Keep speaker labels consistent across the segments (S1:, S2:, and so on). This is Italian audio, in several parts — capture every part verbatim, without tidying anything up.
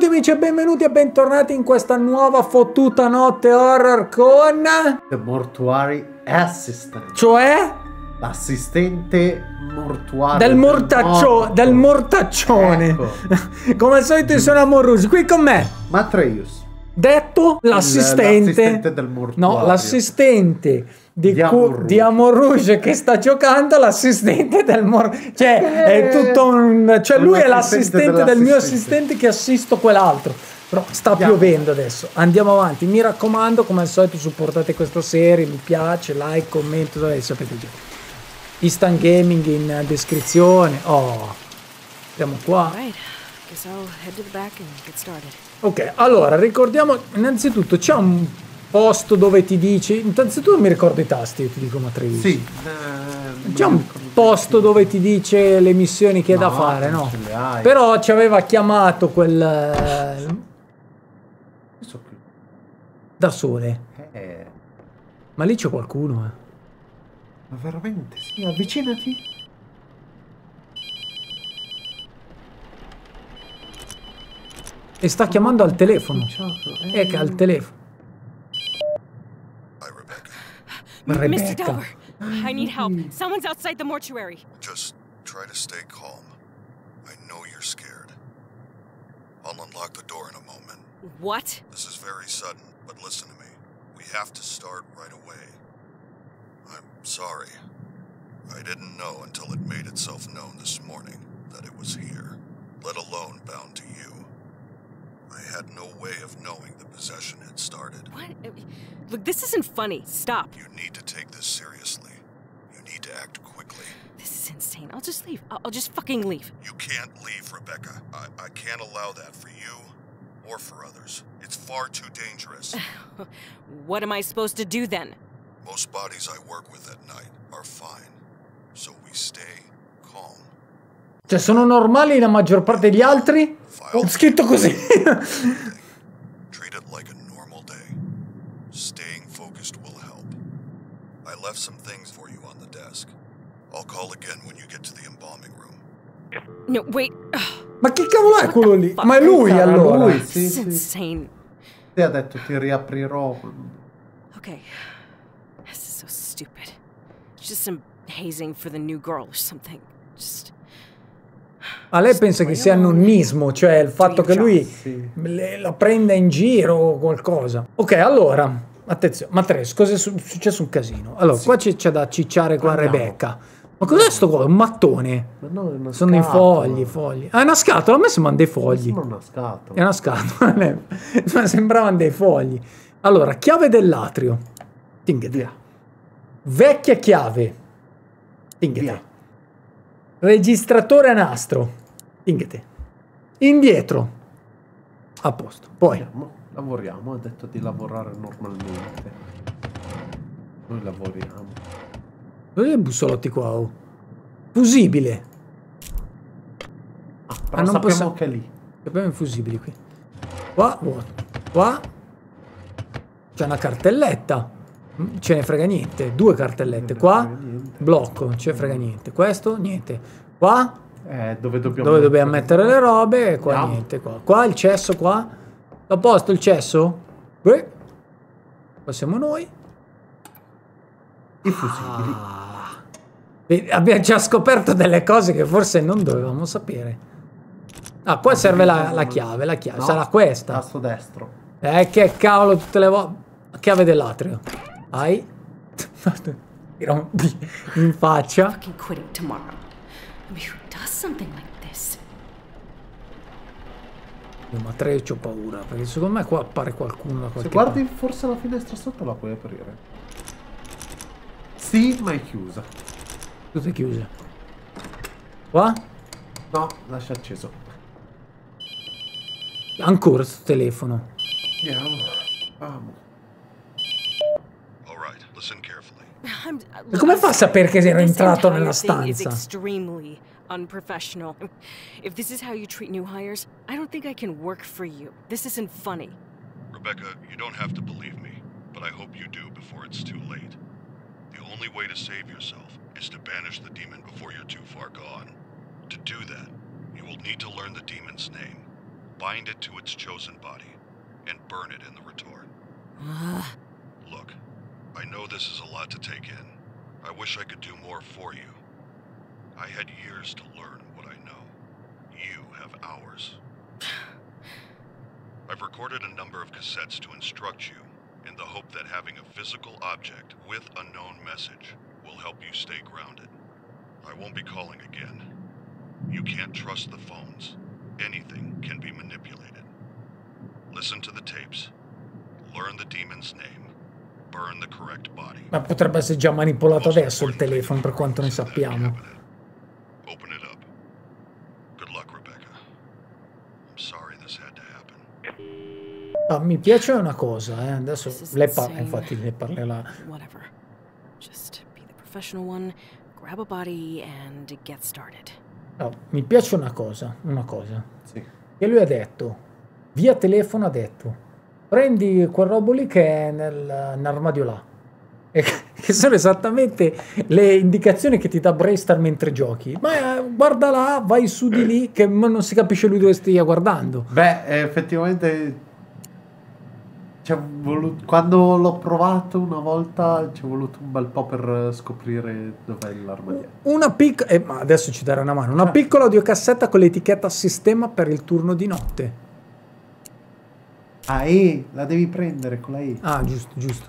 S1: amici e benvenuti e bentornati in questa nuova fottuta notte horror con...
S2: The Mortuary Assistant.
S1: Cioè?
S2: L'assistente mortuario.
S1: Del mortaccio... del mortaccione.
S2: Ecco.
S1: Come al solito io sono Amon Rouge, qui con me.
S2: Matreus.
S1: Detto l'assistente...
S2: L'assistente del mortuario.
S1: No, l'assistente... Di,
S2: Di Amon Rouge.
S1: di Amon Rouge che sta giocando l'assistente del mor... Cioè, è tutto un... Cioè,
S2: Un
S1: lui è
S2: assistente
S1: l'assistente del mio
S2: dell'assistente.
S1: assistente che assisto quell'altro. Però sta
S2: Andiamo.
S1: piovendo adesso. Andiamo avanti. Mi raccomando, come al solito, supportate questa serie. Mi piace, like, commento, dove sapete già. Instant Gaming in descrizione. Oh, siamo qua.
S3: Right. Guess I'll head to the back and get started.
S1: Ok, allora, ricordiamo... Innanzitutto, c'è un... posto dove ti dice, innanzitutto mi ricordo i tasti, io ti dico Matreus.
S2: Sì. Eh,
S1: C'è un posto dove ti dice le missioni che è
S2: No,
S1: da fare,
S2: non
S1: no?
S2: ce le hai.
S1: Però ci aveva chiamato quel eh,
S2: Questo qui.
S1: da sole.
S2: Eh,
S1: Ma lì c'è qualcuno, eh.
S2: ma veramente? Sì, avvicinati.
S1: E sta chiamando al telefono.
S2: Eh,
S1: È che al telefono.
S4: Hi, Rebecca.
S3: M- mister
S1: Rebecca.
S3: Delver, I need help. Someone's outside the mortuary.
S4: Just try to stay calm. I know you're scared. I'll unlock the door in a moment.
S3: What?
S4: This is very sudden, but listen to me. We have to start right away. I'm sorry. I didn't know until it made itself known this morning that it was here, let alone bound to you. I had no way of knowing the possession had started.
S3: What? Uh, Look, this isn't funny. Stop.
S4: You need to take this seriously. You need to act quickly.
S3: This is insane. I'll just leave. I'll, I'll just fucking leave.
S4: You can't leave, Rebecca. I, I can't allow that for you or for others. It's far too dangerous.
S3: What am I supposed to do then?
S4: Most bodies I work with at night are fine, so we stay calm.
S1: Cioè, sono normali la maggior parte degli altri? Ho scritto così.
S4: Treat it like a normal day. Staying focused will help. I left some things for you on the desk. I'll call again when you get to the embalming room.
S3: No, wait.
S1: Ma che cavolo è quello lì?
S3: fuck?
S1: Ma è lui
S2: Sarà
S1: allora.
S2: lui.
S3: This
S2: Sì,
S3: is
S2: sì.
S3: insane.
S2: Ti ha detto ti riaprirò.
S3: Okay. This is so stupid. It's just some hazing for the new girl or something. Just...
S1: A lei pensa che sia nonnismo, cioè il fatto che lui
S2: Sì.
S1: le- la prenda in giro o qualcosa. Ok, allora, attenzione, Matreus, cosa è su- successo un casino? Allora, qua c'è c'è da cicciare qua
S2: Andiamo.
S1: Rebecca. Ma cos'è sto qua? Un mattone?
S2: Ma no, è una
S1: Sono dei
S2: scatola.
S1: fogli, fogli. Ah, è una scatola? A me sembrano dei fogli.
S2: Sembra una scatola.
S1: È una scatola. Ma sembravano dei fogli. Allora, chiave dell'atrio. Tinghete.
S2: Via.
S1: Vecchia chiave. Tinghete.
S2: Via.
S1: Registratore a nastro. Tinghete. Indietro. A posto. Poi.
S2: Andiamo, lavoriamo, ha detto di lavorare normalmente. Noi lavoriamo.
S1: Dove i bussolotti qua? Oh? Fusibile.
S2: Ah,
S1: Ah,
S2: però
S1: non
S2: sappiamo
S1: possiamo-
S2: che è lì.
S1: Abbiamo i fusibili qui. Qua, vuoto. Qua c'è una cartelletta. Mm, Ce ne frega niente. Due cartellette. Qua, blocco. Non ce ne frega niente. Questo, niente. Qua,
S2: Eh, dove dobbiamo
S1: dove dobbiamo mettere le robe. Qua,
S2: Andiamo.
S1: niente. Qua, qua il cesso. Qua, a posto il cesso. Beh. Qua siamo noi.
S2: i fusibili.
S1: Ah. E abbiamo già scoperto delle cose che forse non dovevamo sapere. Ah, qua serve la, la chiave. La chiave
S2: No,
S1: sarà questa.
S2: Tasto destro.
S1: Eh, che cavolo, tutte le volte. Chiave dell'atrio. Hai. Tiro in faccia.
S3: Fucking quitting tomorrow. I mean, who does something like this?
S1: Io, ma tre c'ho paura. Perché secondo me qua appare qualcuno da
S2: Se
S1: qualche
S2: guardi
S1: parte.
S2: forse la finestra sotto la puoi aprire. Sì, ma è chiusa.
S1: Tutte chiuse. Qua?
S2: No, lascia acceso.
S1: Ancora sto telefono.
S2: Andiamo. Vamo.
S4: All right, listen carefully.
S3: I'm,
S1: E come fa a sapere che ero
S3: This
S1: entrato
S3: entire
S1: nella
S3: thing is
S1: stanza?
S3: extremely unprofessional. If this is how you treat new hires, I don't think I can work for you. This isn't funny.
S4: Rebecca, you don't have to believe me, but I hope you do before it's too late. The only way to save yourself is to banish the demon before you're too far gone. To do that, you will need to learn the demon's name. bind it to its chosen body, and burn it in the retort.
S3: Uh,
S4: Look, I know this is a lot to take in. I wish I could do more for you. I had years to learn what I know. You have hours. I've recorded a number of cassettes to instruct you, in the hope that having a physical object with a known message will help you stay grounded. I won't be calling again. You can't trust the phones. Anything can be manipulated. Listen to the tapes. Learn the demon's name. Burn the correct body.
S1: Ma potrebbe essere già manipolato adesso il telefono, per quanto ne sappiamo.
S4: Open it up. Good luck, Rebecca. I'm sorry this had to happen.
S1: Ah, mi piace una cosa, eh. Adesso lei parla, infatti le parlerà.
S3: Whatever. Just be the professional one, grab a body and get started.
S1: Oh, mi piace una cosa, una cosa.
S2: Sì.
S1: E lui ha detto, via telefono ha detto, prendi quel robo lì che è nel, nell'armadio là. E che sono esattamente le indicazioni che ti dà Braystar mentre giochi. Ma eh, guarda là, vai su di lì, che non si capisce lui dove stia guardando.
S2: Beh, effettivamente c'è voluto, quando l'ho provato una volta ci è voluto un bel po' per scoprire dov'è l'armadio.
S1: Una piccola, eh, ma adesso ci darà una mano, una piccola audiocassetta con l'etichetta sistema per il turno di notte.
S2: Ah, E, la devi prendere con la E.
S1: Ah, giusto, giusto.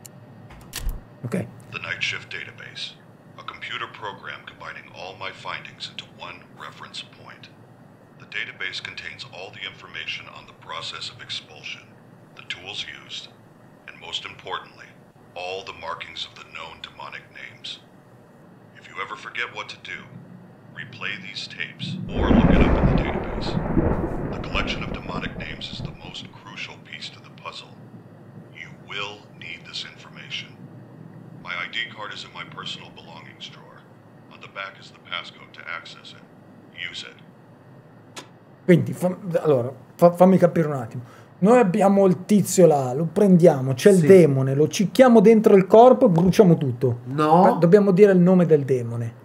S1: Ok.
S4: The Night Shift Database, a computer program combining all my findings into one reference point. The database contains all the information on the process of expulsion, the tools used, and most importantly, all the markings of the known demonic names. If you ever forget what to do, replay these tapes or look it up in the database. The collection of demonic names is the most crucial piece to the puzzle. You will need this information. My I D card is in my personal belongings drawer. On the back is the passcode to access it. Use it.
S1: Quindi, fa, allora, fa, fammi capire un attimo. Noi abbiamo il tizio là, lo prendiamo, c'è il
S2: Sì.
S1: demone, lo cicchiamo dentro il corpo e bruciamo tutto.
S2: No.
S1: Dobbiamo dire il nome del demone.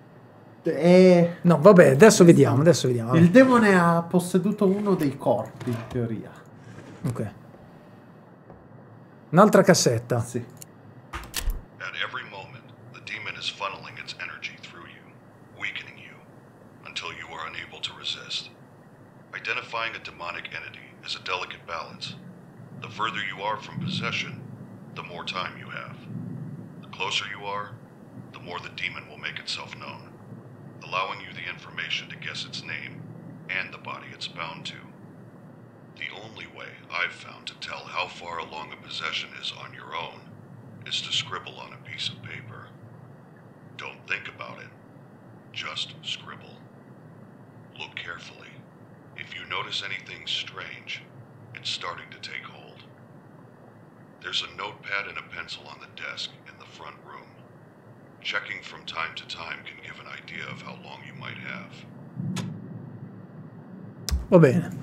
S2: E...
S1: No, vabbè, adesso vediamo, adesso vediamo. Vabbè.
S2: Il demone ha posseduto uno dei corpi, in teoria.
S1: Ok. Un'altra cassetta.
S2: Sì.
S4: At every moment, the demon is funneling its energy through you, weakening you, until you are unable to resist. Identifying a demonic entity is a delicate balance. The further you are from possession, the more time you have. The closer you are, the more the demon will make itself known, allowing you the information to guess its name and the body it's bound to. The only way I've found to tell how far along a possession is on your own is to scribble on a piece of paper. Don't think about it, just scribble. Look carefully. If you notice anything strange, it's starting to take hold. There's a notepad and a pencil on the desk in the front room. Checking from time to time can give an idea of how long you might have.
S1: Va bene.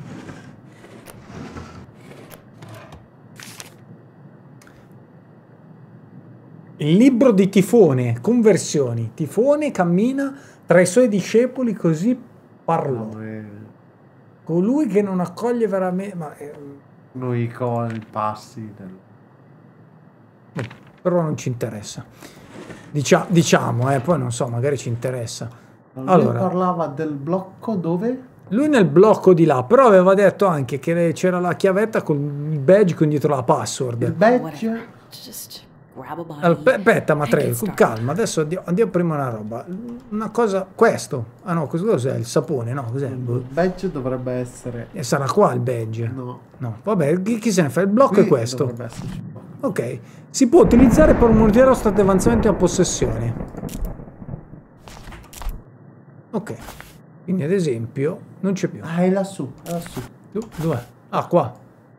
S1: Il libro di Tifone, conversioni. Tifone cammina tra i suoi discepoli, così parlò. Colui che non accoglie veramente... Ma, eh,
S2: Noi con i passi del...
S1: però non ci interessa. Dicia, diciamo, eh, poi non so, magari ci interessa.
S2: Lui
S1: Allora,
S2: parlava del blocco dove?
S1: lui nel blocco di là, però aveva detto anche che c'era la chiavetta con il badge con dietro la password.
S2: Il badge?
S3: Whatever. Just grab a body.
S1: Allora, aspetta, ma
S3: and
S1: tre,
S3: get
S1: con
S3: started.
S1: calma, adesso andiamo, andiamo prima una roba. Una cosa, questo. Ah no, cos'è? Il sapone, no? Cos'è?
S2: Il badge dovrebbe essere...
S1: E sarà qua il badge.
S2: No.
S1: No, vabbè, chi, chi se ne fa? Il blocco
S2: Qui
S1: è questo.
S2: dovrebbe esserci un po'.
S1: Ok. Si può utilizzare per monitorare lo stato di avanzamento e a possessione. Ok. Quindi ad esempio non c'è più.
S2: Ah, è lassù, è lassù.
S1: Do- Dov'è? Ah, qua.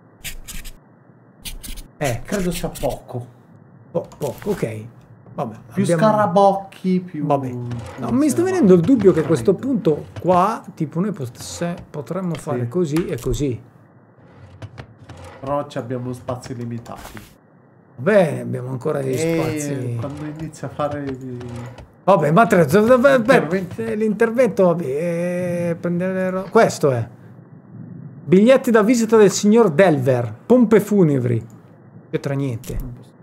S1: Eh,
S2: Credo sia poco.
S1: po- poco, ok. Vabbè.
S2: Più
S1: abbiamo-
S2: scarabocchi, più...
S1: Vabbè. No,
S2: non
S1: mi
S2: so,
S1: sta venendo il dubbio che a
S2: capito.
S1: questo punto qua, tipo, noi poss- potremmo fare
S2: Sì.
S1: così e così.
S2: Però ci abbiamo spazi limitati.
S1: Vabbè, abbiamo ancora degli
S2: E
S1: spazi.
S2: quando inizia a fare... i-
S1: Vabbè, ma tre, vabbè,
S2: Interventi.
S1: l'intervento, vabbè, eh, prendere le ro- questo è. Biglietti da visita del signor Delver. Pompe funebri. Che tra niente.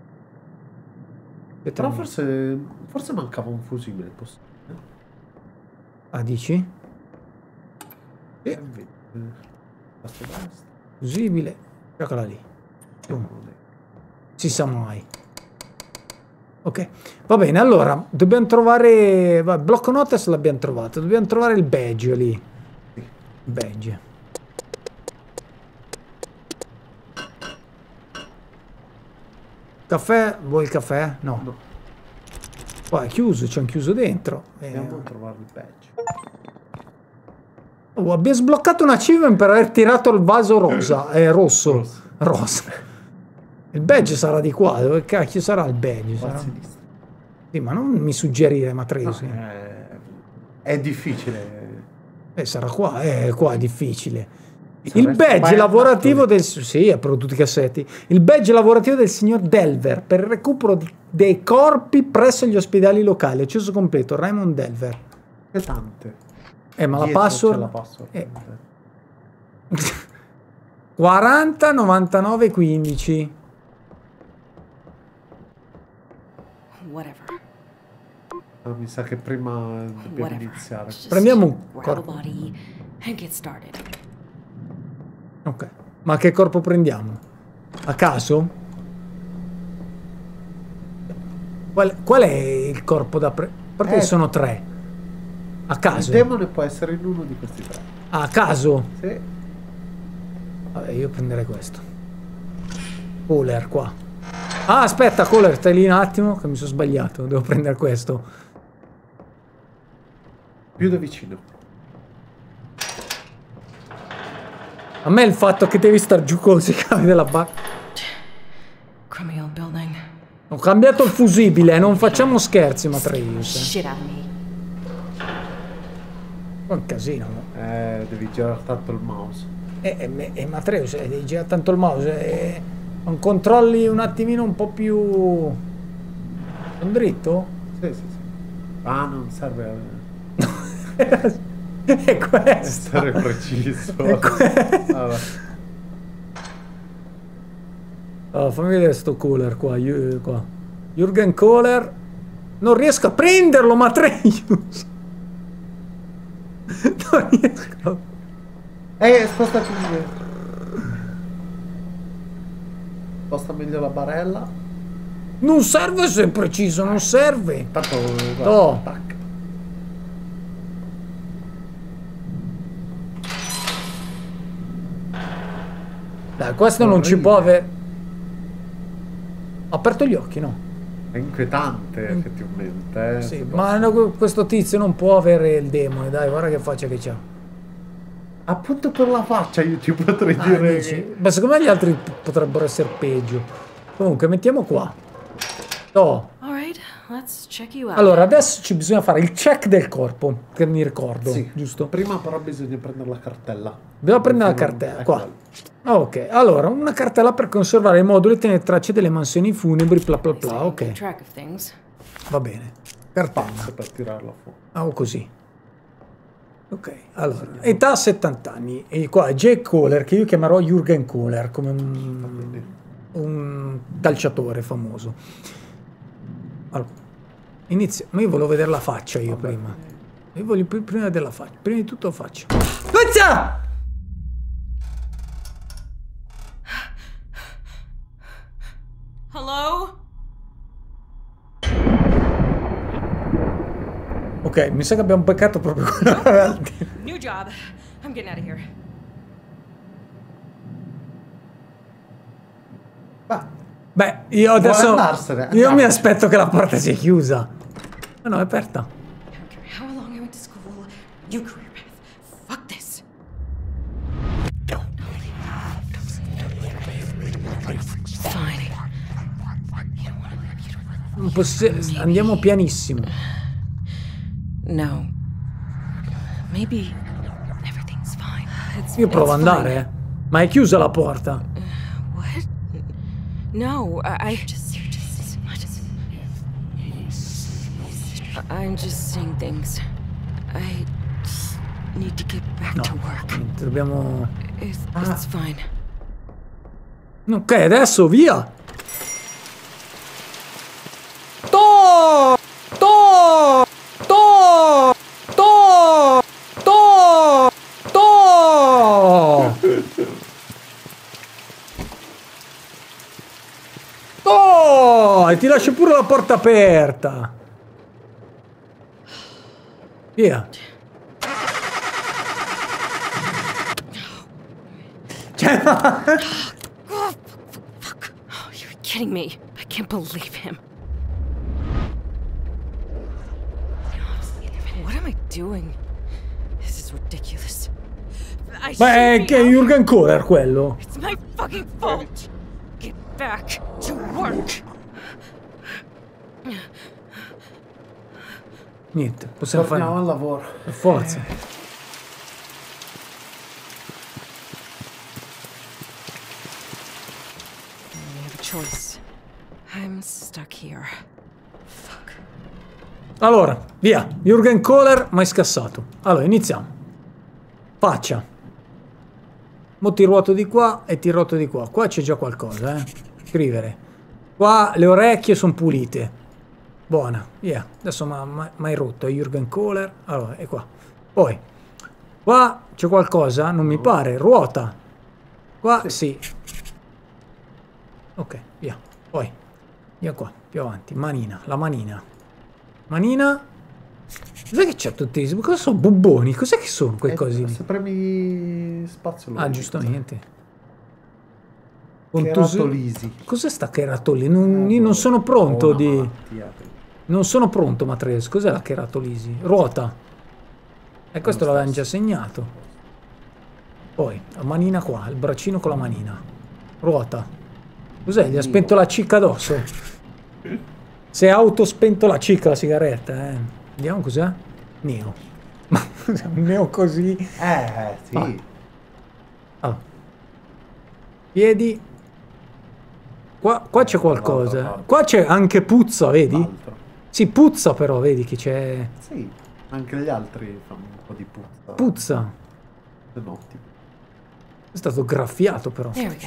S1: Che tra
S2: Però
S1: niente.
S2: forse, forse mancava un fusibile. Posso...
S1: Ah, dici? Sì.
S2: Eh, vedi. Basta, basta.
S1: Fusibile. Eccola lì. Boom. Si sa mai. Ok, va bene, allora dobbiamo trovare... va, blocco notice l'abbiamo trovato, dobbiamo trovare il badge lì. Il badge. Caffè? Vuoi il caffè? No.
S2: No.
S1: Qua è chiuso, ci hanno chiuso dentro.
S2: Andiamo
S1: Eh,
S2: a trovare il badge.
S1: oh, abbiamo sbloccato un achievement per aver tirato il vaso rosa, eh, rosso.
S2: Rosso.
S1: Rosa. Il badge sarà di qua, dove cacchio sarà il badge?
S2: Qua a
S1: Sarà...
S2: sinistra.
S1: Sì, ma non mi suggerire,
S2: No,
S1: Matresi.
S2: è, è difficile.
S1: Eh, sarà qua, eh, qua è difficile.
S2: Sarà
S1: Il badge
S2: sbagliato.
S1: lavorativo del... Sì, ha prodotto tutti i cassetti. Il badge lavorativo del signor Delver per il recupero di- dei corpi presso gli ospedali locali. Accesso completo, Raymond Delver.
S2: Che tante.
S1: Eh, ma la
S2: Dietro
S1: password...
S2: c'è la password.
S1: Eh. quaranta novantanove quindici.
S3: Whatever.
S2: Ah, mi sa che prima dobbiamo
S3: Whatever.
S2: iniziare.
S3: Just
S1: Prendiamo un
S3: grab a
S1: corpo.
S3: body and get started.
S1: Ok. Ma che corpo prendiamo? A caso? Qual, qual è il corpo da pre... Perché
S2: Eh.
S1: sono tre? A
S2: Il
S1: caso?
S2: demone può essere in uno di questi tre.
S1: Ah, a caso?
S2: Sì.
S1: Vabbè, io prenderei questo. Cooler qua. Ah, aspetta, Cooler, stai lì un attimo che mi sono sbagliato. Devo prendere questo.
S2: Più da vicino.
S1: A me il fatto che devi star giù con i cavi della barca.
S3: Crummy old building.
S1: Ho cambiato il fusibile, non facciamo scherzi, Matreus.
S3: Shit out of me.
S1: È un casino.
S2: Eh, devi girare tanto il mouse.
S1: E eh, eh, Matreus, eh, devi girare tanto il mouse. Eh, non controlli un attimino un po' più... Un dritto?
S2: Sì, sì, sì. Ah, non serve a
S1: È questo.
S2: essere preciso.
S1: È questo.
S2: Vabbè.
S1: Oh, fammi vedere sto Cooler qua, Ju- qua. Jürgen Kohler. Non riesco a prenderlo, Matreus. Non riesco.
S2: Eh, spostati meglio. Sposta meglio la barella.
S1: Non serve se è preciso, non serve.
S2: Tanto guarda,
S1: No.
S2: tac.
S1: Dai, questo non ci può avere. Ha aperto gli occhi, no?
S2: È inquietante effettivamente. Eh,
S1: Sì,
S2: se
S1: ma
S2: posso-
S1: no, questo tizio non può avere il demone, dai, guarda che faccia che c'ha.
S2: Appunto per la faccia io ti potrei
S1: Ah,
S2: dire
S1: dici?
S2: che...
S1: Beh, secondo me gli altri p- potrebbero essere peggio. Comunque, mettiamo qua. Oh.
S3: Alright, let's check you out.
S1: Allora, adesso ci bisogna fare il check del corpo, che mi ricordo,
S2: Sì,
S1: giusto?
S2: prima però bisogna prendere la cartella.
S1: Dobbiamo prendere la
S2: Perché
S1: cartella,
S2: non-
S1: qua.
S2: eccola.
S1: Ok, allora, una cartella per conservare i moduli e tenere tracce delle mansioni funebri, bla bla
S3: At least I
S1: bla,
S3: can
S1: ok,
S3: keep track of things.
S1: va bene. Cartella.
S2: Spazio per tirarla fuori.
S1: Ah, così. Ok, allora, età settanta anni, e qua è Jake Kohler, che io chiamerò Jürgen Kohler, come un, un calciatore famoso. Allora, inizia, ma io volevo vedere la faccia io
S2: Vabbè.
S1: prima. Io voglio pr- prima vedere la faccia, prima di tutto la faccia. Inizia!
S3: Hello?
S1: Ok, mi sa che abbiamo beccato proprio quello davanti.
S3: New job. I'm getting out of here.
S2: Ma
S1: Beh, io adesso...
S2: andarsene,
S1: Io
S2: andiamo.
S1: mi aspetto che la porta sia chiusa. Ma no, è aperta.
S3: I don't care how long I went to school. New career path. Fuck this. Fine. You don't wanna- you don't wanna-
S1: Non possi- Andiamo pianissimo.
S3: No. Maybe everything's fine. It's,
S1: Io provo ad
S3: it's
S1: andare, eh. Ma è chiusa la porta.
S3: fine. What? No, I, I just, you're just, I just, I'm just saying things. I just need to get back
S1: No,
S3: to work.
S1: niente, dobbiamo...
S3: It's,
S2: Ah.
S3: it's fine.
S1: Ok, adesso via. To! To! To! To! To! To! To! E ti lascio pure la porta aperta. Via. Cioè,
S3: Oh, fuck. Oh, you're kidding me. I can't believe him. What am I doing? This is ridiculous. I
S1: ma è
S3: should
S1: che
S3: be
S1: è
S3: out.
S1: Jürgen Kohler quello.
S3: It's my fucking fault. Get back to work.
S1: Niente, possiamo fare
S2: Torniamo al lavoro.
S1: per forza.
S3: I have a choice. I'm stuck here. Fuck.
S1: Allora, via. Jürgen Kohler, mai scassato. Allora, iniziamo. Faccia. Mo ti ruoto di qua e ti ruoto di qua. Qua c'è già qualcosa, eh. Scrivere. Qua le orecchie sono pulite. Buona, via. Adesso mi hai rotto, Jürgen Kohler. Allora, è qua. Poi, qua c'è qualcosa? Non mi pare. Ruota. Qua, sì. Ok, via. Poi, via qua, più avanti. Manina, la manina. Manina. Cos'è che c'è tutti? Cosa sono bubboni? Cos'è che sono quei
S2: Eh,
S1: cosi lì?
S2: Se premi spazio lo
S1: Ah,
S2: vedi.
S1: giustamente.
S2: Keratolisi.
S1: Cos'è sta keratolisi? Non, io non sono pronto
S2: Una
S1: di...
S2: malattia.
S1: Non sono pronto, Matres. Cos'è la keratolisi? Ruota. E questo l'avevamo già segnato. Poi, la manina qua, il braccino con la manina. Ruota. Cos'è? Gli ha spento la cicca addosso? Si è autospento la cicca la sigaretta, eh. Vediamo cos'è? Neo. Ma un neo così...
S2: Eh, sì.
S1: Ah. Allora. Piedi. Qua, qua c'è qualcosa. Qua c'è anche puzza, vedi?
S2: L'altro.
S1: Sì, puzza però, vedi che c'è...
S2: Sì, anche gli altri fanno un po' di puzza.
S1: Puzza.
S2: Ottimo.
S1: È stato graffiato però.
S3: There we go.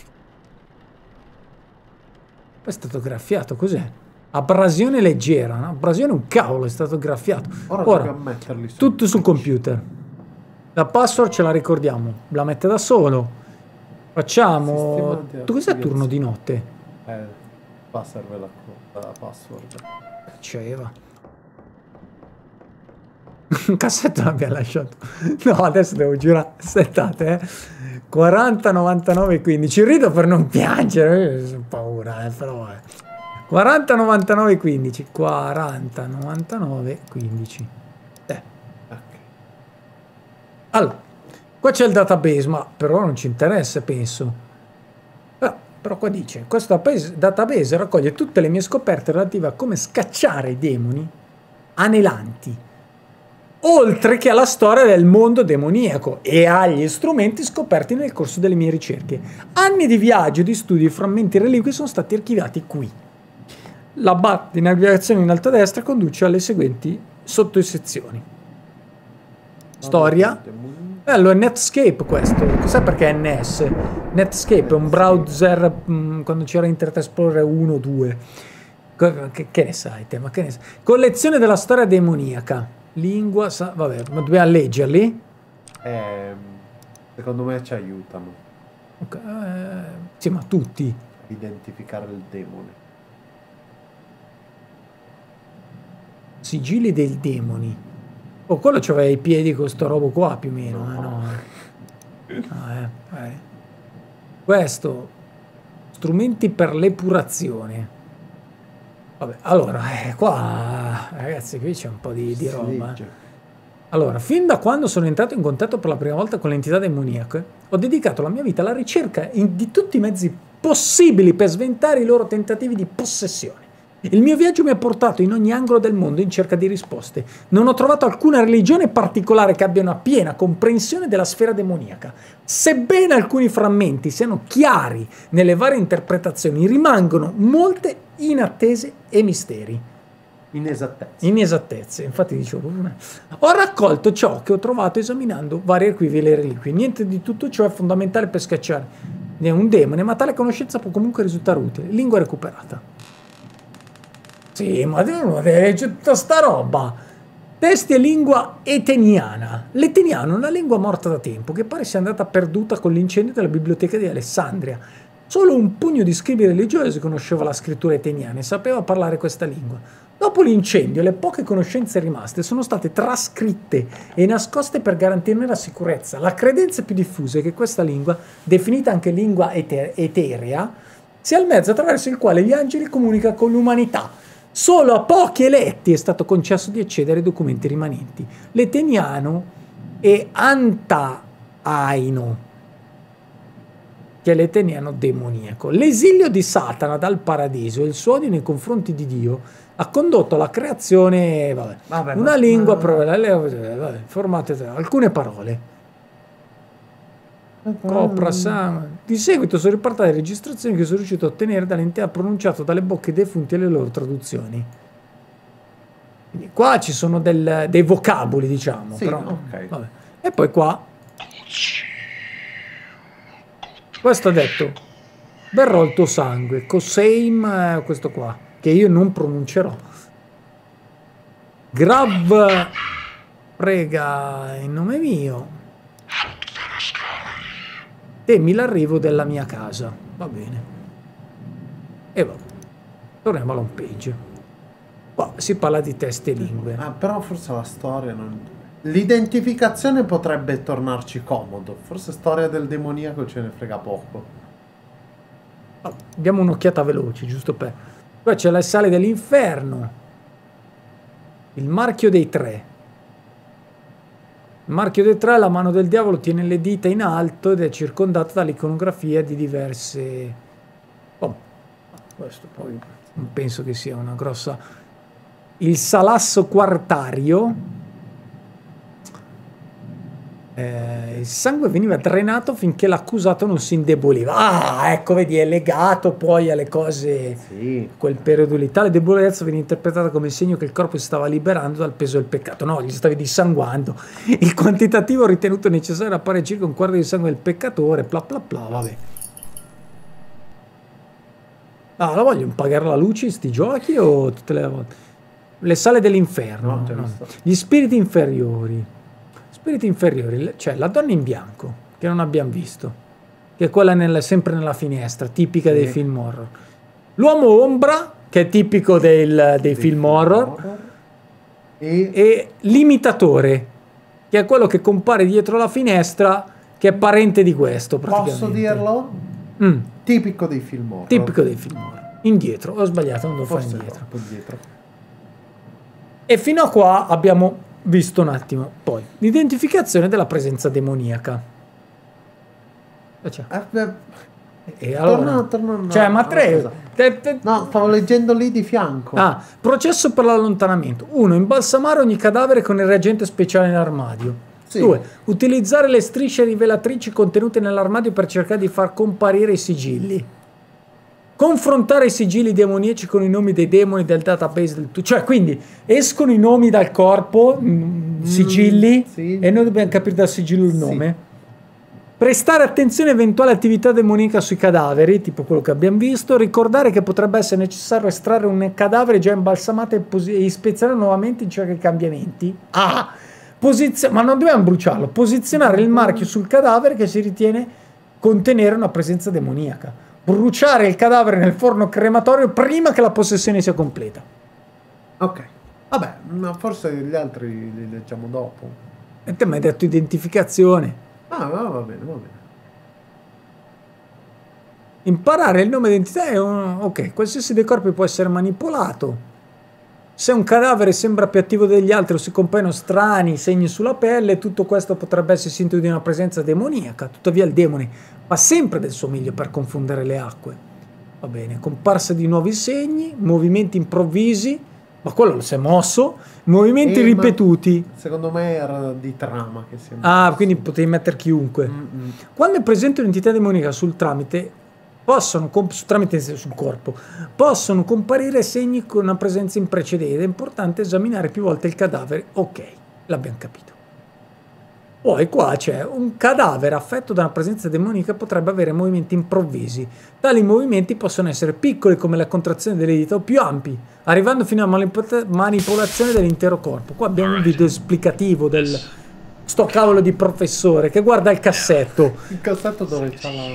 S1: È stato graffiato, cos'è? Abrasione leggera, no? Abrasione un cavolo, è stato graffiato.
S2: Ora,
S1: Ora
S2: dobbiamo metterli su.
S1: tutto sul computer. La password ce la ricordiamo, la mette da solo. Facciamo...
S2: Sistema di
S1: Tu cos'è turno di notte?
S2: Eh, qua serve la, la password.
S1: C'era. Un cassetto l'abbiamo lasciato. No, adesso devo giurare. Aspettate, eh. quaranta novantanove quindici. Rido per non piangere. Ho paura, eh, però eh. quaranta novantanove quindici. quaranta novantanove quindici. Eh.
S2: Ok.
S1: Allora, qua c'è il database, ma però non ci interessa, penso. Però, però qua dice, questo database, database raccoglie tutte le mie scoperte relative a come scacciare i demoni anelanti, oltre che alla storia del mondo demoniaco e agli strumenti scoperti nel corso delle mie ricerche. Anni di viaggio, di studi e frammenti reliquie sono stati archiviati qui. La barra di navigazione in alto a destra conduce alle seguenti sottosezioni. Storia. Bello, è Netscape questo. Cos'è perché è N S? Netscape è un browser mh, quando c'era Internet Explorer uno due. Che, che ne sai te? Ma che ne sai? Collezione della storia demoniaca. Lingua, sa vabbè, ma dobbiamo leggerli?
S2: Eh, secondo me ci aiutano
S1: Ok, eh, sì, ma tutti.
S2: a identificare il demone.
S1: Sigilli dei demoni. Oh, quello c'aveva i piedi con sto robo qua più o meno, no. Eh, no. Ah, eh, eh. Questo, strumenti per l'epurazione. Vabbè, allora, eh, qua, ragazzi, qui c'è un po' di, di
S2: Si
S1: roba.
S2: legge.
S1: Allora, fin da quando sono entrato in contatto per la prima volta con le entità demoniache, ho dedicato la mia vita alla ricerca in- di tutti i mezzi possibili per sventare i loro tentativi di possessione. Il mio viaggio mi ha portato in ogni angolo del mondo in cerca di risposte. Non ho trovato alcuna religione particolare che abbia una piena comprensione della sfera demoniaca. Sebbene alcuni frammenti siano chiari nelle varie interpretazioni, rimangono molte inattese e misteri.
S2: Inesattezze.
S1: Inesattezze, infatti dicevo. Ho raccolto ciò che ho trovato esaminando vari archivi e reliquie. Niente di tutto ciò è fondamentale per scacciare un demone, ma tale conoscenza può comunque risultare utile. Lingua recuperata. Sì, ma c'è tutta sta roba. Testi e lingua eteniana. L'eteniano è una lingua morta da tempo che pare sia andata perduta con l'incendio della biblioteca di Alessandria. Solo un pugno di scribi religiosi conosceva la scrittura eteniana e sapeva parlare questa lingua. Dopo l'incendio, le poche conoscenze rimaste sono state trascritte e nascoste per garantirne la sicurezza. La credenza più diffusa è che questa lingua, definita anche lingua eter eterea, sia il mezzo attraverso il quale gli angeli comunicano con l'umanità. Solo a pochi eletti è stato concesso di accedere ai documenti rimanenti. L'eteniano è Antaino, che è l'eteniano demoniaco. L'esilio di Satana dal paradiso e il suo odio nei confronti di Dio ha condotto alla creazione vabbè, vabbè, una vabbè, lingua vabbè, formate alcune parole. Copra, sangue. Di seguito sono riportate registrazioni che sono riuscito a ottenere dall'entità pronunciato dalle bocche dei defunti e le loro traduzioni. Quindi qua ci sono del, dei vocaboli, diciamo.
S2: Sì,
S1: però,
S2: okay.
S1: Vabbè. E poi qua questo ha detto: berrò il tuo sangue, Coseim, questo qua, che io non pronuncerò. Grav prega in nome mio. Temi l'arrivo della mia casa. Va bene. E va. Torniamo alla home page. Qua si parla di teste e lingue.
S2: Ah, però forse la storia non... L'identificazione potrebbe tornarci comodo. Forse storia del demoniaco ce ne frega poco.
S1: Oh, diamo un'occhiata veloce, giusto per... Poi c'è le sale dell'inferno. Il marchio dei tre. Il marchio dei tre, la mano del diavolo tiene le dita in alto ed è circondata dall'iconografia di diverse... Oh, questo poi non penso che sia una grossa... Il salasso quartario. Eh, il sangue veniva drenato finché l'accusato non si indeboliva. Ah, ecco, vedi, è legato poi alle cose,
S2: sì.
S1: Quel periodo lì. Tale debolezza viene interpretata come segno che il corpo si stava liberando dal peso del peccato. No, gli stavi dissanguando. Il quantitativo ritenuto necessario appare circa un quarto di sangue del peccatore, bla bla bla, vabbè. Ah, la voglio pagare la luce in sti giochi o tutte le volte? Le sale dell'inferno,
S2: no,
S1: no. Gli spiriti inferiori. Spiriti inferiori, cioè la donna in bianco, che non abbiamo visto, che è quella nel, sempre nella finestra, tipica sì. dei film horror. L'uomo ombra, che è tipico del, dei, dei film, film horror, horror. E, e l'imitatore, che è quello che compare dietro la finestra, che è parente di questo, praticamente.
S2: Posso dirlo?
S1: Mm.
S2: Tipico dei film horror.
S1: Tipico dei film horror. Indietro, ho sbagliato, non devo fare indietro.
S2: indietro.
S1: E fino a qua abbiamo... visto un attimo. Poi l'identificazione della presenza demoniaca. Cioè,
S2: eh,
S1: e allora,
S2: torna, torna,
S1: cioè,
S2: no,
S1: ma tre
S2: no,
S1: te, te,
S2: no, stavo leggendo lì di fianco.
S1: Ah, processo per l'allontanamento. uno. Imbalsamare ogni cadavere con il reagente speciale in armadio.
S2: Sì.
S1: due. Utilizzare le strisce rivelatrici contenute nell'armadio per cercare di far comparire i sigilli. Confrontare i sigilli demoniaci con i nomi dei demoni del database del tu. Cioè, quindi escono i nomi dal corpo, mm, sigilli, sì. E noi dobbiamo capire dal sigillo il nome. Sì. Prestare attenzione a eventuali attività demonica sui cadaveri, tipo quello che abbiamo visto. Ricordare che potrebbe essere necessario estrarre un cadavere già imbalsamato e, e ispezionare nuovamente in cerca di cambiamenti. Ah! Posizio- ma non dobbiamo bruciarlo. Posizionare il marchio sul cadavere che si ritiene contenere una presenza demoniaca. Bruciare il cadavere nel forno crematorio prima che la possessione sia completa.
S2: Ok. Vabbè, ma forse gli altri li leggiamo dopo.
S1: E te mi hai detto identificazione.
S2: Ah, va bene, va bene.
S1: Imparare il nome e identità è un... Ok, qualsiasi dei corpi può essere manipolato. Se un cadavere sembra più attivo degli altri o si compaiono strani segni sulla pelle, tutto questo potrebbe essere sintomo di una presenza demoniaca. Tuttavia il demone fa sempre del suo meglio per confondere le acque. Va bene, comparsa di nuovi segni, movimenti improvvisi, ma quello si è mosso, movimenti eh, ripetuti.
S2: Secondo me era di trama che si è mosso.
S1: Ah, quindi potevi mettere chiunque. Mm -mm. Quando è presente un'entità demoniaca sul tramite, possono, tramite sul corpo, possono comparire segni con una presenza in precedenza. È importante esaminare più volte il cadavere. Ok, l'abbiamo capito. Poi qua c'è un cadavere affetto da una presenza demonica potrebbe avere movimenti improvvisi. Tali movimenti possono essere piccoli come la contrazione delle dita o più ampi, arrivando fino alla manipolazione dell'intero corpo. Qua abbiamo un video esplicativo del sto cavolo di professore che guarda il cassetto.
S2: Il cassetto dove c'è la...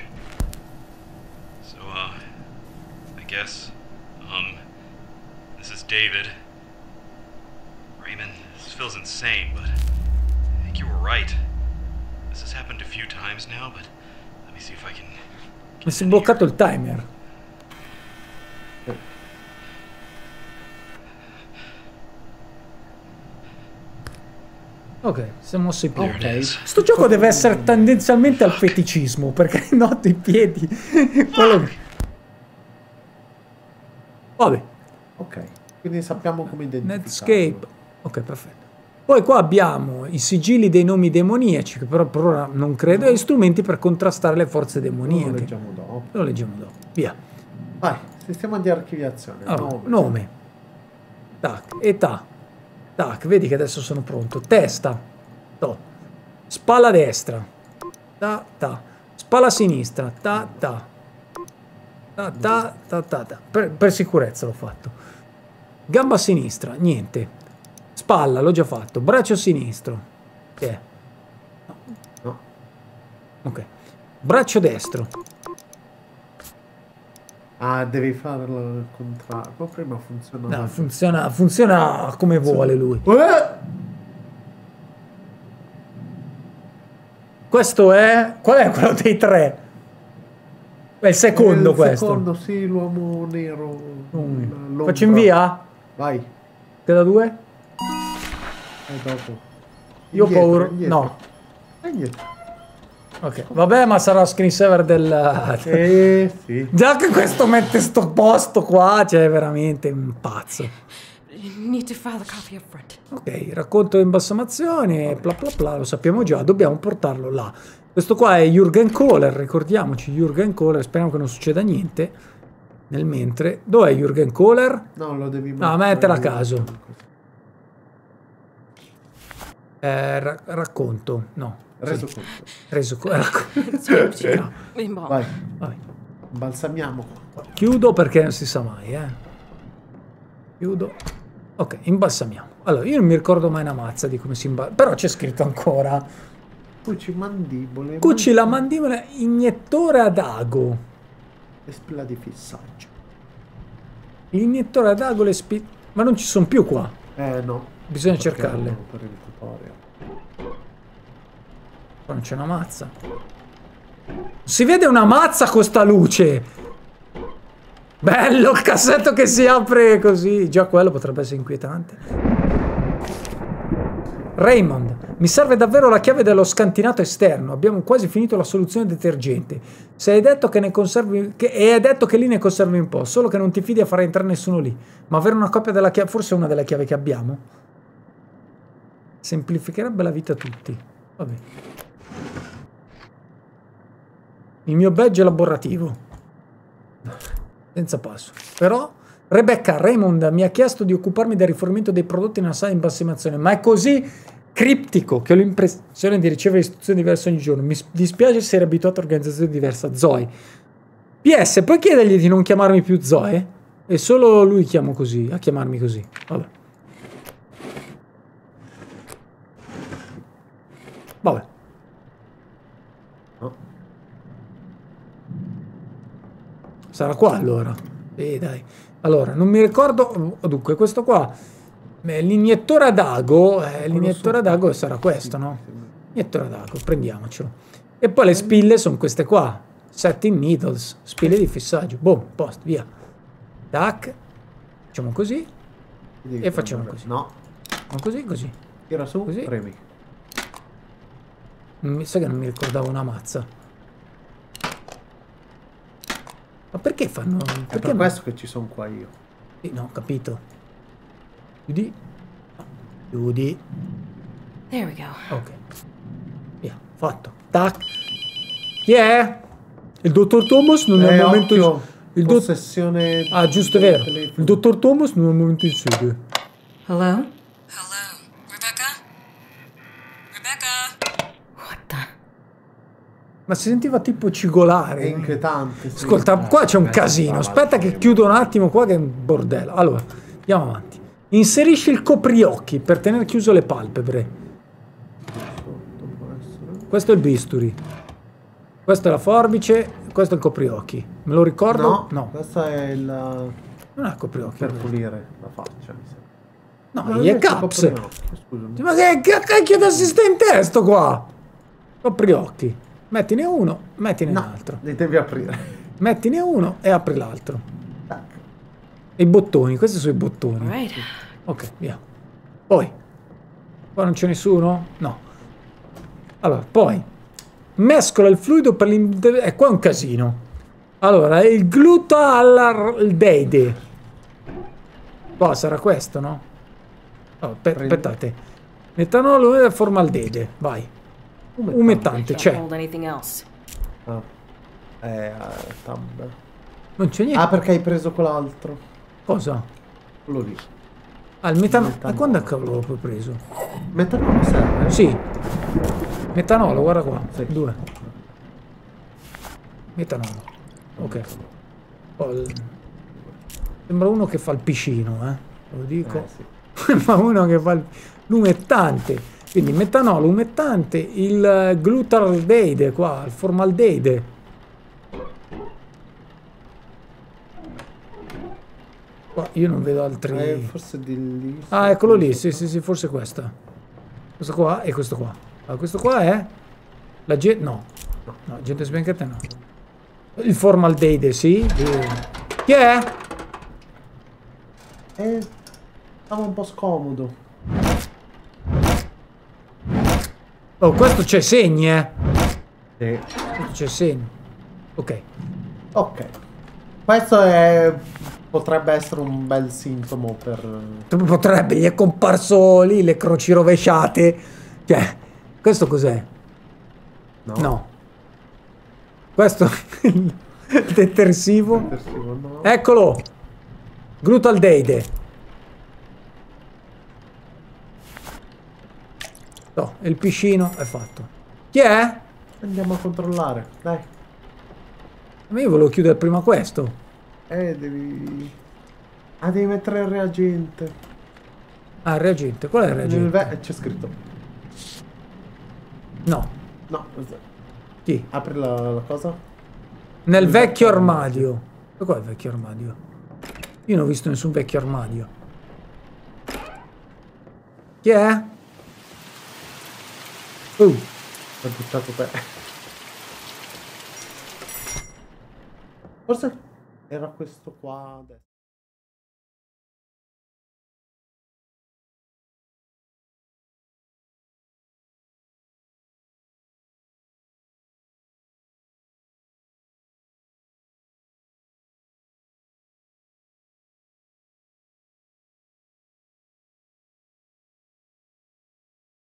S5: So, uh, I guess, um, this is David. Raymond, this feels insane, but I think you were right. This has happened a few times now, but let me see if I can...
S1: Mi si è bloccato il timer. Ok, si è mosso i piedi.
S2: Ok.
S1: Sto gioco deve essere tendenzialmente al feticismo, perché noto i piedi. Quello... Vabbè.
S2: Ok, quindi sappiamo come identificarlo.
S1: Netscape. Ok, perfetto. Poi qua abbiamo i sigilli dei nomi demoniaci, che però per ora non credo, e strumenti per contrastare le forze demoniache.
S2: Lo leggiamo dopo.
S1: Lo leggiamo dopo. Via.
S2: Vai, sistema di archiviazione.
S1: Allora,
S2: nome.
S1: nome. Tac, età. Tac, vedi che adesso sono pronto. Testa. To. Spalla destra. Ta, ta. Spalla sinistra. Ta, ta. Ta, ta, ta, ta, ta. Per, per sicurezza l'ho fatto. Gamba sinistra. Niente. Spalla, l'ho già fatto. Braccio sinistro. Che è? No.
S2: No.
S1: Ok. Braccio destro.
S2: Ah, devi farlo al contrario. Prima funzionava.
S1: No, funziona, funziona come vuole lui.
S2: Eh!
S1: Questo è... Qual è quello dei tre? È il secondo
S2: il
S1: questo.
S2: secondo, sì, l'uomo nero.
S1: Mm. Faccio invia?
S2: Vai.
S1: Che da due?
S2: E dopo.
S1: Io ho
S2: Indietro,
S1: paura...
S2: indietro.
S1: No.
S2: E indietro.
S1: Ok. Vabbè, ma sarà screensaver del...
S2: Eh, sì.
S1: Già che questo mette sto posto qua, cioè veramente un pazzo.
S3: Need to file a copy up front.
S1: Ok, racconto imbalsamazione, bla bla bla, lo sappiamo già, dobbiamo portarlo là. Questo qua è Jürgen Kohler, ricordiamoci Jürgen Kohler, speriamo che non succeda niente. Nel mentre, dov'è Jürgen Kohler?
S2: No, lo devi
S1: No, mettere a caso. Eh, ra racconto, no.
S2: Reso
S1: Sì.
S2: conto.
S1: Reso conto.
S2: Vai.
S1: Vai.
S2: Balsamiamo.
S1: Chiudo perché non si sa mai, eh. Chiudo. Ok, imbalsamiamo. Allora, io non mi ricordo mai una mazza di come si imbalsa, però c'è scritto ancora.
S2: Cuci mandibole.
S1: Cuci la mandibola, iniettore ad ago.
S2: E spilla di fissaggio.
S1: L'iniettore ad ago, le spi... Ma non ci sono più qua.
S2: Eh no.
S1: Bisogna
S2: Perché
S1: cercarle.
S2: no, per il tutorial.
S1: Qua non c'è una mazza. Si vede una mazza con sta luce. Bello il cassetto che si apre così. Già quello potrebbe essere inquietante. Raymond, mi serve davvero la chiave dello scantinato esterno. Abbiamo quasi finito la soluzione detergente. Se hai detto che ne conservi che, e hai detto che lì ne conservi un po', solo che non ti fidi a fare entrare nessuno lì. Ma avere una copia della chiave, forse è una delle chiavi che abbiamo, semplificherebbe la vita a tutti. Vabbè. Il mio badge elaborativo. Senza passo. Però Rebecca, Raymond mi ha chiesto di occuparmi del rifornimento dei prodotti nella sala di imbalsamazione, ma è così criptico che ho l'impressione di ricevere istruzioni diverse ogni giorno. Mi dispiace essere abituato a organizzazioni diverse. Zoe. P S, puoi chiedergli di non chiamarmi più Zoe? E solo lui chiamo così, a chiamarmi così. Vabbè. Vabbè.
S2: No.
S1: Sarà qua allora. Eh dai. Allora, non mi ricordo. Dunque, questo qua. L'iniettore ad ago. Eh, l'iniettore ad ago sarà questo, no? Iniettore ad ago, prendiamocelo. E poi le spille sono queste qua. Setting needles. Spille di fissaggio. Boom, post, via. Tac. Facciamo così. E facciamo così.
S2: No.
S1: Ma così, così.
S2: Tira su,
S1: Così.
S2: premi.
S1: Mi sa che non mi ricordavo una mazza. Ma perché fanno...
S2: È
S1: Perché
S2: per questo che ci sono qua io.
S1: Sì, no, ho capito. Chiudi. Chiudi.
S3: There we go.
S1: Ok. Via, fatto. Tac. Chi è? Il dottor Thomas non è
S2: Eh,
S1: al momento...
S2: occhio,
S1: Il dot-
S2: possessione
S1: Ah, giusto, è vero.
S2: del
S1: Il dottor Thomas non è al momento in sede.
S3: Hello?
S6: Hello, Rebecca? Rebecca?
S3: What the?
S1: Ma si sentiva tipo cigolare.
S2: È inquietante. sì.
S1: Ascolta, qua c'è un
S2: Eh,
S1: casino.
S2: stava
S1: Aspetta che
S2: al
S1: chiudo un attimo qua che è un bordello. Allora, andiamo avanti. Inserisci il copriocchi per tenere chiuso le palpebre. Questo è il bisturi. Questa è la forbice. Questo è il copriocchi. Me lo ricordo?
S2: No,
S1: No.
S2: questo è il...
S1: Non è il copriocchi.
S2: per pulire la faccia, mi sembra.
S1: No,
S2: Ma
S1: gli è
S2: invece
S1: caps.
S2: copriamo. Scusami.
S1: Ma che, che cacchio d'assistente è sto qua? Copriocchi. Mettine uno, mettine un
S2: No,
S1: altro.
S2: li devi aprire.
S1: Mettine uno e apri l'altro.
S2: Tac.
S1: E i bottoni, questi sono i bottoni.
S3: Alright.
S1: Ok, via. Poi, qua non c'è nessuno? No. Allora, poi, mescola il fluido per l'im... E qua è un casino. Allora, il glutaldeide. Qua sarà questo, no? Oh, pe- aspettate. Metanolo e formaldeide. Vai. Umettante,
S3: Can't
S1: c'è.
S3: hold anything else.
S2: Ah. Eh, eh, tab.
S1: Non c'è niente.
S2: Ah, perché hai preso quell'altro?
S1: Cosa?
S2: Quello lì.
S1: Ah, il metanolo.
S2: Metanolo.
S1: Ma quando è che l'avevo poi preso?
S2: Metanolo serve?
S1: Sì. Metanolo, guarda qua.
S2: Sì.
S1: Due. Metanolo. Ok. Poi- Sembra uno che fa il piscino, eh. Lo dico.
S2: Eh, sì.
S1: Ma uno che fa il- l'umettante. Quindi metanolo, umettante, il glutaraldeide qua, il formaldeide. Qua io non vedo altri.
S2: Eh, forse di lì.
S1: Ah, eccolo lì, sì, sì, sì, forse questa. Questo qua e questo qua. Allora, questo qua è la gente. No, no, gente sbiancata no. Il formaldeide, sì. Eh. Chi è?
S2: Eh, stava un po' scomodo.
S1: Oh, questo c'è segni, eh.
S2: Sì.
S1: Questo c'è segni. Ok.
S2: Ok. Questo è... potrebbe essere un bel sintomo per...
S1: Potrebbe, gli è comparso lì le croci rovesciate. Cioè, questo cos'è?
S2: No.
S1: No. Questo il detersivo.
S2: Detersivo, no.
S1: Eccolo. Glutaldeide. No, il piscino è fatto. Chi è?
S2: Andiamo a controllare, dai.
S1: Ma io volevo chiudere prima questo.
S2: Eh, devi... Ah, devi mettere il reagente.
S1: Ah, il reagente. Qual è il
S2: Nel
S1: reagente?
S2: ve- C'è scritto.
S1: No.
S2: No, cos'è?
S1: Chi?
S2: Apri la, la cosa.
S1: Nel
S2: Il
S1: vecchio
S2: vecchio
S1: armadio. Ma qual è il vecchio armadio? Io non ho visto nessun vecchio armadio. Chi è? Uh,
S2: L'ho buttato te. Forse era questo qua adesso.